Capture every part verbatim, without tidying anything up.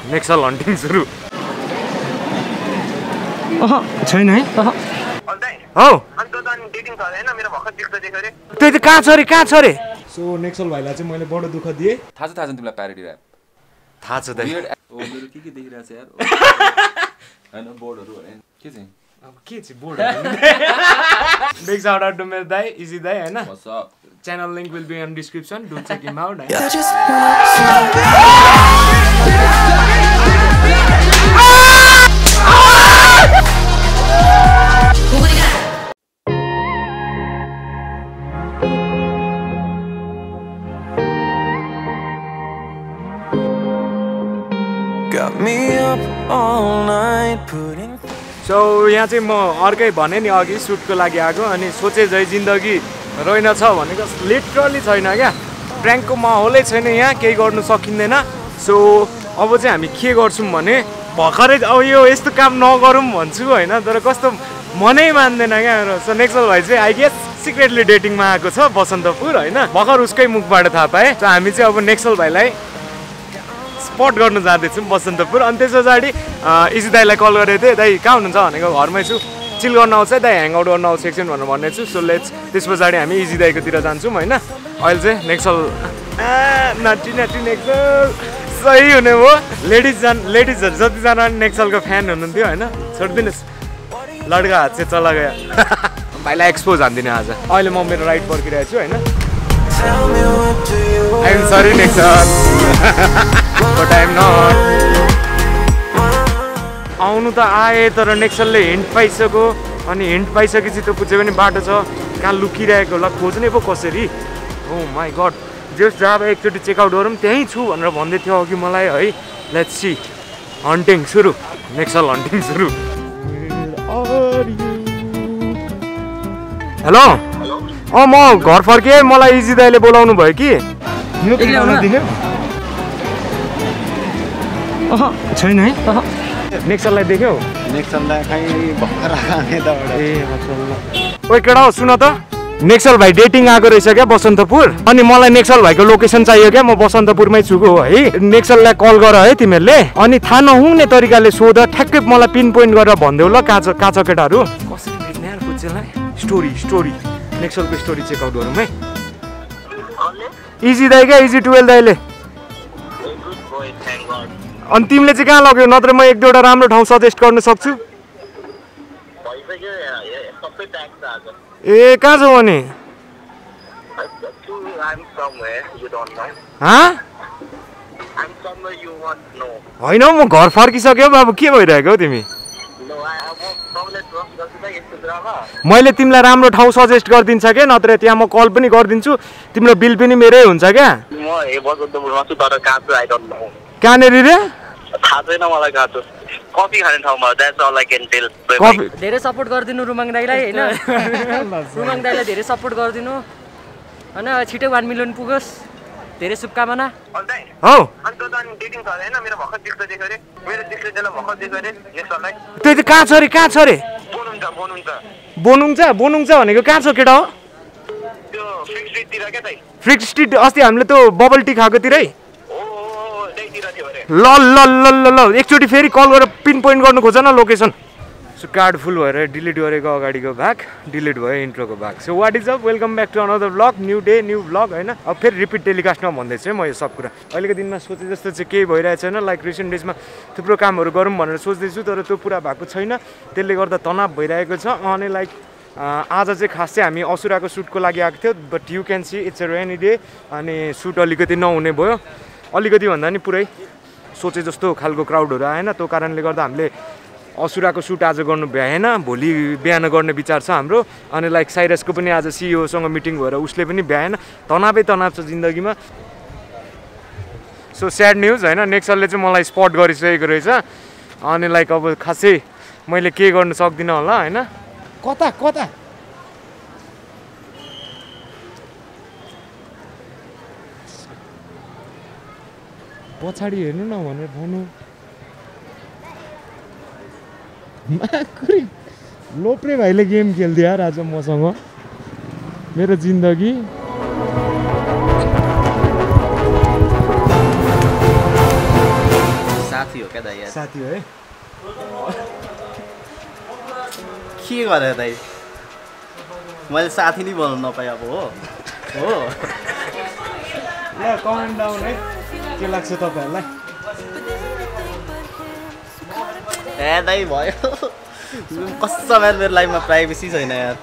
Naxal hunting सुरु छैन है हौ त्यो त कहाँ छ अरे कहाँ छ अरे सो नेक्सल भाइलाई चाहिँ मैले बडो दुःख दिएँ थाहा छ थाहा छ तिमीलाई प्यारोडी ऱ्याप थाहा छ दाइ मेरो के के देखिरहेछ यार हैन बोर्डहरु हैन के चाहिँ अब के चाहिँ board big shout out to मेरो दाइ इजी दाइ हैन channel link will be in description. Do check him out. Got me up all night putting So यहाँ चाहिँ म अर्कै भने नि अघि सुटको लागि आएको अनि सोचे झै जिन्दगी रहेन छ भनेको लिटरली छैन क्या प्र्याङ्कको माहौलै छैन यहाँ केही गर्नु सकिँदैन सो अब चाहिँ हामी के गर्छौँ भने भर्खरै अब यो यस्तो काम नगरौँ भन्छु होइन तर कस्तो मनै मान्दैन क्या सो नेक्सल भाइ चाहिँ आई गेस सिक्रेटली डेटिङमा आएको छ बसन्तपुर होइन भर्खर उसकै मुखबाट थाहा पाएँ सो हामी चाहिँ अब नेक्सल भाइलाई स्पट गर्नु जाँदैछौँ बसन्तपुर अनि त्यस पछाडि इजी दाईलाई कल गरेको थिएँ दाई कहाँ हुनुहुन्छ भनेको घरमै छु चिल गर्न आउँछ दाइ ह्याङ आउट गर्न आउँछ एकछिन भनेर भन्ने छु सो लेट्स त्यस पछाडि हामी इजी दाइकोतिर जान्छौँ होइन अहिले चाहिँ नेक्सल नाटी नाटी नेक्सल सही हुने भयो लेडिज जान लेडिजहरू जतिजना नेक्सलको फ्यान हुनुहुन्थ्यो होइन छोडिदिनुहोस् लड्का हात चाहिँ चला गयो भाइलाई एक्सपोज हान्दिनँ आज अहिले म मेरो राइट पर्खिरहेको छु होइन I'm sorry Nexal but I'm not आउनु त आए तर नेक्सलले हिन्ट पाइसक्यो अनि हिन्ट पाइसकेपछि त्यो पुछे पनि बाटो छ कहाँ लुकिरहेको होला खोज्ने पो कसरी हो माई गड जस जहाँ एकचोटि चेकआउट गरौँ त्यहीँ छु भनेर भन्दै थियो अघि मलाई है लेट्स सी हन्टिङ सुरु नेक्सल हन्टिङ सुरु हेलो अँ म घर फर्केँ मलाई इजी दाइले बोलाउनु भयो कि छैन है नेक्सललाई देख्यौ नेक्सललाई खै भर्खर आने त ए ओइ केटा हो सुन त नेक्सल भाइ डेटिङ आएको रहेछ क्या बसन्तपुर अनि मलाई नेक्सल भाइको लोकेसन चाहियो क्या म बसन्तपुरमै छु है नेक्सललाई कल गर है तिमीहरूले अनि थाहा नहुने तरिकाले सोध ठ्याक्कै मलाई पिन पोइन्ट गरेर भनिदेऊ ल काँचो काँचो केटाहरू कसरी भेट्ने यार पुच्चेलाई स्टोरी स्टोरी नेक्सलको स्टोरी चेकआउट गरौँ है इजी दाइ क्या इजी टुवेल्भ दाइले अनि तिमीले चाहिँ कहाँ लग्यौ नत्र म एक दुईवटा राम्रो ठाउँ सजेस्ट गर्न सक्छु ए कहाँ छौ अनि होइन म घर फर्किसक्यो बाबु के भइरहेको हौ तिमी मैले तिमीलाई राम्रो ठाउँ सजेस्ट गरिदिन्छ क्या नत्र त्यहाँ म कल पनि गरिदिन्छु तिम्रो बिल पनि मेरै हुन्छ क्या कहाँनेरि रे थाहा छैन मलाई कहाँ छ कफी खाने ठाउँमा that's all I can tell धेरै सपोर्ट गरिदिनु रुमाङ दाइलाई हैन रुमाङ दाइलाई धेरै सपोर्ट गरिदिनु हैन छिटो एक मिलियन पुगोस् धेरै शुभकामना हौ अनि त अनि डेटिङ छ हैन मेरो भर्खर देख्दै देख्यो रे मेरो देख्दै देख्दै भर्खर देख्यो रे नेक्सललाई त्यो त कहाँ छ रे कहाँ छ रे बोनुङ छ बोनुङ छ बोनुङ छ बोनुङ छ भनेको कहाँ छ केटा हो त्यो फिक्स स्ट्रिट तिर के दाइ फिक्स स्ट्रिट अस्ति हामीले त्यो बबल टी खाएको तिरै ल ल ल ल ल एकचोटि फेरि कल गरेर पिन पोइन्ट गर्नु खोज न लोकेसन सो कार्ड फुल भएर डिलिट गरेको अगाडिको भाग डिलिट भयो इन्ट्रोको भाग so what is up welcome back to another blog new day new blog होइन अब फेरि रिपिट टेलिकास्टमा भन्दैछु है म यो सब कुरा अहिलेको दिनमा सोचे जस्तो चाहिँ केही भइरहेको छैन लाइक रिसेन्ट डेजमा थुप्रो कामहरू गरौँ भनेर सोच्दैछु तर त्यो पुरा भएको छैन त्यसले गर्दा तनाव भइरहेको छ अनि लाइक आज चाहिँ खास चाहिँ हामी असुराको सुटको लागि आएको थियो but you can see it's a rainy day अनि सुट अलिकति नहुने भयो अलिकति भन्दा नि पुरै सोचे जस्तो खालको क्राउडहरू आएन त्यो कारणले गर्दा हामीले असुराको सुट आज गर्नु भ्याएन भोलि बिहान गर्ने विचार छ हाम्रो अनि लाइक साइरसको पनि आज सिइओसँग मिटिङ भएर उसले पनि भ्याएन तनावै तनाव छ जिन्दगीमा सो स्याड न्युज होइन नेक्सलले चाहिँ मलाई स्पट गरिसकेको रहेछ अनि लाइक अब खासै मैले के गर्नु सक्दिनँ होला होइन कता कता पछाडि हेर्नु न भनेर भन्नु लोप्रे भाइले गेम खेल्दियो यार आज मसँग मेरो जिन्दगी साथी हो क्या दाइ यार साथी हो है के गरे दाइ मैले साथी नै बनाउन नपाएँ अब हो हो ल कमेन्ट डाउन है के लाग्छ तपाईँहरूलाई ए दाइ भयो कस्तो यार मेरो लाइफमा प्राइभेसी छैन यार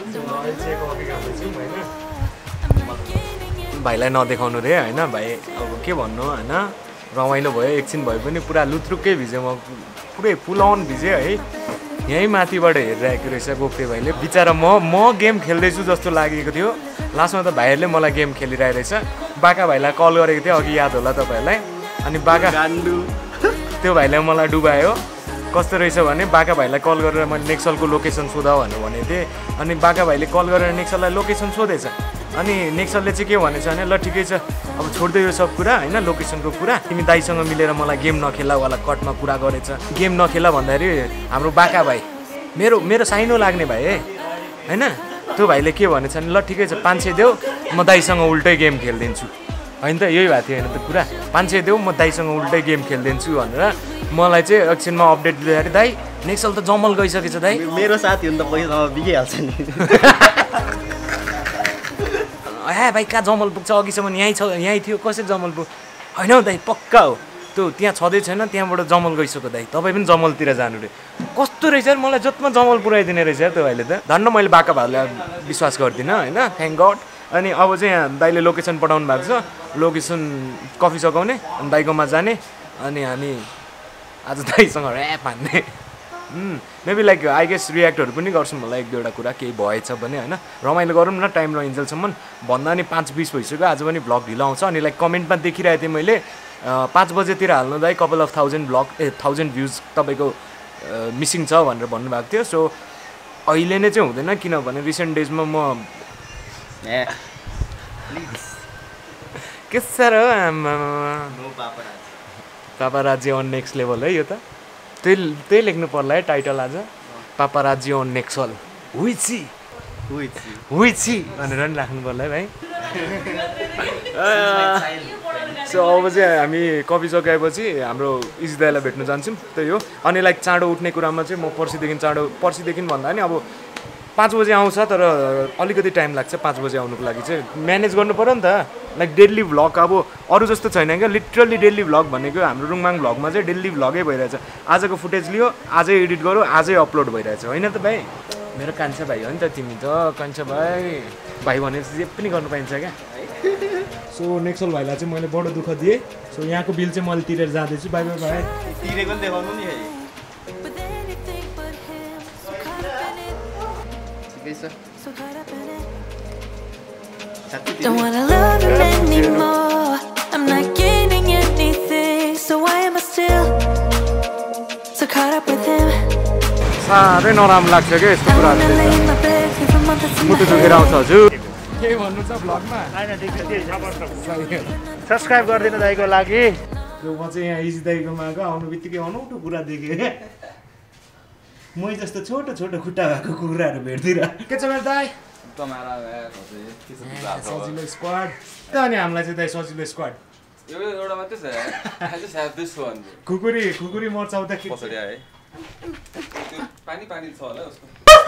भाइलाई नदेखाउनु रे होइन भाइ अब के भन्नु होइन रमाइलो भयो एकछिन भए पनि पुरा लुत्रुक्कै भिजेँ म पुरै फुल अन भिजेँ है यहीँ माथिबाट हेरिरहेको रहेछ गोप्ते भाइले बिचरा म म गेम खेल्दैछु जस्तो लागेको थियो लास्टमा त भाइहरूले मलाई गेम खेलिरहेको रहेछ बाका भाइलाई कल गरेको थिएँ अघि याद होला तपाईँहरूलाई अनि बाका गान्डु त्यो भाइले मलाई डुबायो कस्तो रहेछ भने बाका भाइलाई कल गरेर मैले नेक्सलको लोकेसन सोधा भनेर भनेको थिएँ अनि बाका भाइले कल गरेर नेक्सललाई लोकेसन सोधेछ अनि नेक्सलले चाहिँ के भनेछ भने ल ठिकै छ अब छोड्दै यो सब कुरा होइन लोकेसनको कुरा तिमी दाइसँग मिलेर मलाई गेम नखेला वाला कटमा कुरा गरेछ गेम नखेला भन्दाखेरि हाम्रो बाका भाइ मेरो मेरो साइनो लाग्ने भाइ है होइन त्यो भाइले के भनेछ भने ल ठिकै छ पाँच सय देऊ म दाइसँग उल्टै गेम खेलिदिन्छु होइन त यही भएको थियो होइन त कुरा पाँच सय देऊ म दाइसँग उल्टै गेम खेलिदिन्छु भनेर मलाई चाहिँ एकछिनमा अपडेट दिँदाखेरि दाइ नेक्सल त जमल गइसकेछ दाइ मेरो साथी हुनु त पैसामा बिगिहाल्छ नि ए भाइ कहाँ जमल पुग्छ अघिसम्म यहीँ छ यहीँ थियो कसरी जमल पुग होइन हौ दाइ पक्का हो त्यो त्यहाँ छँदै छैन त्यहाँबाट जमल गइसक्यो दाइ तपाईँ पनि जमलतिर जानु रे कस्तो रहेछ मलाई जतिमा जमल पुऱ्याइदिने रहेछ त्यो भाइले त धन्न मैले बाका भाइलाई विश्वास गर्दिनँ होइन थ्याङ्क गड अनि अब चाहिँ यहाँ दाइले लोकेसन पठाउनु भएको छ लोकेसन कफी सघाउने अनि दाइकोमा जाने अनि हामी आज दाइसँग ऱ्याप हान्ने मेबी लाइक आई गेस रियाक्टहरू पनि गर्छौँ होला एक दुईवटा कुरा केही भएछ भने होइन रमाइलो गरौँ न टाइम रहन्जेलसम्म भन्दा नि पाँच बिस भइसक्यो आज पनि भ्लग ढिलो आउँछ अनि लाइक कमेन्टमा देखिरहेको थिएँ मैले पाँच बजेतिर हाल्नु दाइ कपाल of thousand vlog a thousand views तपाईँको मिसिङ छ भनेर भन्नुभएको थियो सो अहिले नै चाहिँ हुँदैन किनभने रिसेन्ट डेजमा म के साह्रो पापाराजी अन नेक्स्ट लेभल है यो त त्यही त्यही लेख्नु पर्ला है टाइटल आज पापाराजी अन नेक्सल हुइची हुइची भनेर नि राख्नु पर्ला है भाइ सो अब चाहिँ हामी कफी सकाएपछि हाम्रो इजी दाइलाई भेट्नु जान्छौँ त्यही हो अनि लाइक चाँडो उठ्ने कुरामा चाहिँ म पर्सिदेखि चाँडो पर्सिदेखि भन्दा नि अब पाँच बजे आउँछ तर अलिकति टाइम लाग्छ पाँच बजे आउनुको लागि चाहिँ म्यानेज गर्नु पऱ्यो नि त लाइक डेली भ्लग अब अरू जस्तो छैन क्या लिटरली डेली भ्लग भनेको हाम्रो रुङमाङ भ्लगमा चाहिँ डेली भ्लगै भइरहेछ आजको फुटेज लियो आजै एडिट गऱ्यो आजै अपलोड भइरहेछ होइन त भाइ मेरो कान्छा भाइ हो नि त तिमी त कान्छा भाइ भाइ भनेपछि जे पनि गर्नु पाइन्छ क्या सो नेक्सल भाइलाई चाहिँ मैले बडो दुःख दिएँ सो यहाँको बिल चाहिँ मैले तिरेर जाँदैछु बाई बाई भाइ तिरेको नि देखाउनु नि Don't wanna love him anymore. I'm not getting anything, so why am I still so caught up with him? साह्रै नराम्रो लाग्छ क्या यस्तो कुराहरू मुटु दुखेर आउँछ हजुर के भन्नु छ भ्लगमा सब्सक्राइब गरिदिनु दाइको लागि यो म चाहिँ यहाँ इजी दाइकोमा आएको आउनु बित्तिकै अनौठो कुरा देखेँ क्या मै जस्तो छोटो छोटो खुट्टा भएको कुराहरू भेट्दिनँ के छ मेरो दाइ सजिलो स्क्वाड अनि हामीलाई चाहिँ दाइ सजिलो स्क्वाड एउटा मात्रै छ I just have this one. खुकुरी खुकुरी मर्चाउँदाखेरि कसरी आए पानी पानी छ होला उसको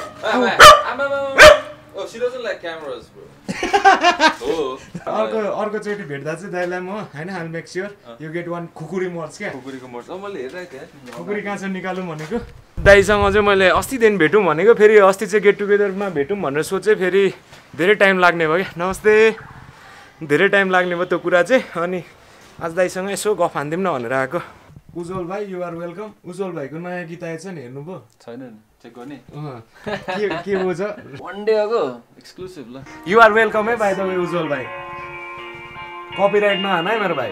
Oh, she doesn't like cameras, bro. Oh. अर्को अर्कोचोटि भेट्दा चाहिँ दाइलाई म हैन I make sure you get one khukuri merch क्या खुकुरीको मर्च अब मैले हेरिरहेको थिएँ खुकुरी कहाँ छ निकालौँ भनेको दाइसँग चाहिँ मैले अस्तिदेखि भेटौँ भनेको फेरि अस्ति चाहिँ गेट टुगेदरमा भेटौँ भनेर सोचेँ फेरि धेरै टाइम लाग्ने भयो क्या नमस्ते धेरै टाइम लाग्ने भयो त्यो कुरा चाहिँ अनि आज दाइसँग यसो गफ हान्दिउँ न भनेर आएको उज्जवल भाइ यु आर वेलकम उज्जवल भाइको नयाँ गीत आएछ नि हेर्नुभयो छैन नि चेक गर्ने के के हो छ वान डे अगो एक्सक्लुसिभ ल यु आर वेलकम है बाइ द वे उज्जवल भाइ कपिराइट नहान है मेरो भाइ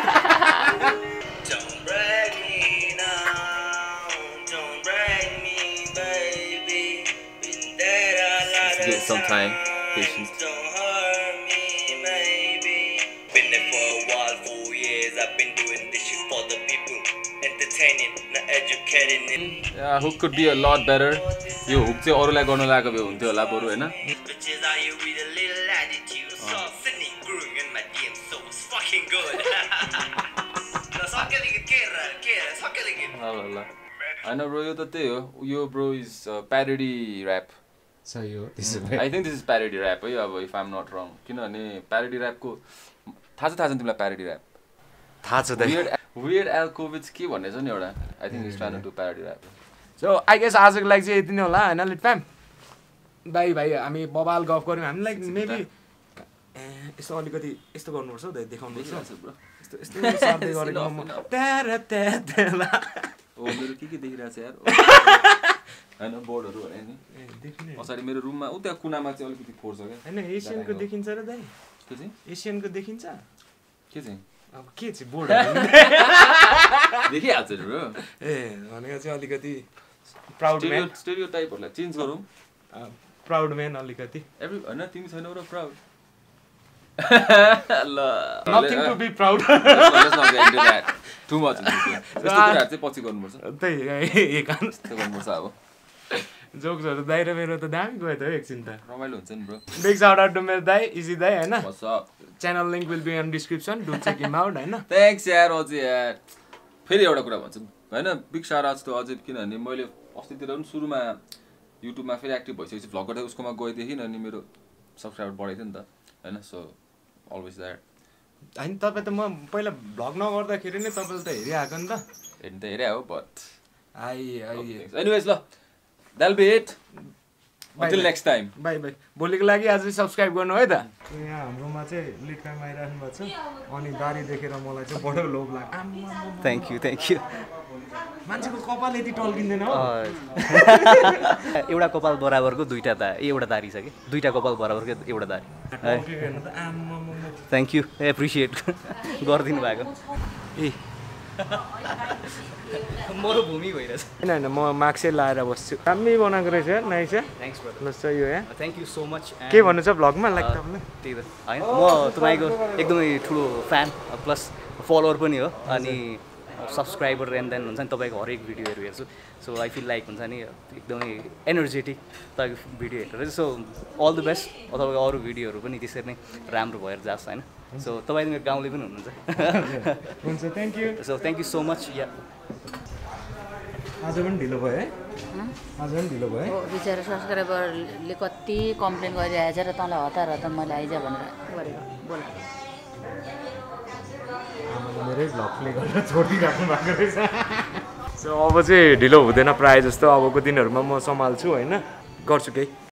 Get some time, patience. Don't hurt me, maybe. Been there for a while, four years. I've been doing this shit for the people, entertaining, not educating. Yeah, hook could be a lot better. यो hook चाहिँ अरूलाई गर्न लागेको भए हुन्थ्यो होला बरु हैन Bitches are you with a little attitude, soft sitting, growing in my D M, so it's fucking good. No, so I'm getting a kid, kid. fucking again. ल ल होइन ब्रो यो त त्यही हो यो ब्रो इज प्यारोडी ऱ्याप सही हो त्यसो I think this is parody rap है अब इफ आइम नट रङ किनभने प्यारोडी ऱ्यापको थाहा छ थाहा छ तिमीलाई प्यारोडी ऱ्याप थाहा छ दाइ वियर्ड वियर्ड एल्कोभिच के भन्ने छ नि एउटा I think is trying to do parody rap so I guess आजको लागि चाहिँ यति नै होला होइन लिट फ्याम दाइ भाइ हामी बबाल गफ गऱ्यौँ हामीलाई मेबी यसो अलिकति यस्तो गर्नुपर्छ हौ दाइ देखाउनुपर्छ ब्रो यस्तो यस्तो सार्दै गरेको म ट्यारा ट्यारा ओ मेरो के के देखिरहेको छ यार होइन बोर्डहरू भने नि देखिने पछाडि मेरो रुममा उ त्यहाँ कुनामा चाहिँ अलिकति फोर्छ क्या होइन एसियनको देखिन्छ र दाइ के चाहिँ एसियनको देखिन्छ के चाहिँ अब के चाहिँ बोर्ड देखिहाल्छ नि ब्रो ए भनेको चाहिँ अलिकति प्राउड म्यान स्टेरियो टाइपहरूलाई चेन्ज गरौँ प्राउड म्यान अलिकति एभ्री होइन तिमी छैनौ र प्राउड ल nothing to be proud too much यस्तो कुराहरू चाहिँ पछि गर्नुपर्छ त्यही एकान यस्तो गर्नुपर्छ अब जोक्सहरू दाइ र मेरो त दामी गयो त हो एकछिन त रमाइलो हुन्छ नि bro big shout out to मेरो दाइ इजी दाइ होइन बस channel link will be in description do check him out होइन थ्याङ्क्स यार अझै यार फेरि एउटा कुरा भन्छु होइन बिग साउट आउट त अझै किनभने मैले अस्तितिर पनि सुरुमा युट्युबमा फेरि एक्टिभ भइसकेपछि भ्लग गर्दा उसकोमा गएदेखि अनि मेरो सब्सक्राइबर बढाइदियो नि त होइन सो अलवेज द्याट होइन तपाईँ त म पहिला भ्लग नगर्दाखेरि नै तपाईँले त हेरिआएको नि त हेर्नु त हेरे हो बट आई आई एनिवेज ल that'll be it until next time bye bye भोलिको लागि आज सब्सक्राइब गर्नु है त यहाँ हाम्रोमा चाहिँ लिड काम आइराख्नु भएको छ अनि गाडी देखेर मलाई चाहिँ बडो लोभ लाग्यो थ्याङ्क यू थ्याङ्क यू मान्छेको कपाल यति टल्किँदैन हो एउटा कपाल बराबरको दुईवटा दा एउटा दारी छ कि दुईवटा कपाल बराबरको एउटा दारी टल्किएको त आम्मामा थ्याङ्क यू एप्रिसिएट गरिदिनु भएको ए मरुभूमि भइरहेछ होइन होइन म मार्क्सै लाएर बस्छु दामी बनाएको रहेछ यार नाइ छ थ्याङ्क्स ब्रदर ल सही हो यहाँ थ्याङ्क यू सो मच के भन्नु छ भ्लगमा लाइक तपाईँलाई त्यही त होइन म तपाईँको एकदमै ठुलो फ्यान प्लस फलोवर पनि हो अनि सब्सक्राइबर एन्ड देन हुन्छ नि तपाईँको हरेक भिडियोहरू हेर्छु सो आई फिल लाइक हुन्छ नि एकदमै एनर्जेटिक तपाईँको भिडियो हेरेर सो अल द बेस्ट तपाईँको अरू भिडियोहरू पनि त्यसरी नै राम्रो भएर जाओस् होइन सो तपाईँ मेरो गाउँले पनि हुनुहुन्छ हुन्छ thank you so thank you so much या आज पनि ढिलो भयो है आज पनि ढिलो भयो हो बिचरा सब्सक्राइबरले कति कम्प्लेन गरिरहेछ र तँलाई हतार हतार मैले आइज भनेर गरेको बोला मेरै भ्लग प्ले गरेर छोडिराख्नु भएको रहेछ सो अब चाहिँ ढिलो हुँदैन प्रायः जस्तो अबको दिनहरूमा म सम्हाल्छु होइन गर्छु केही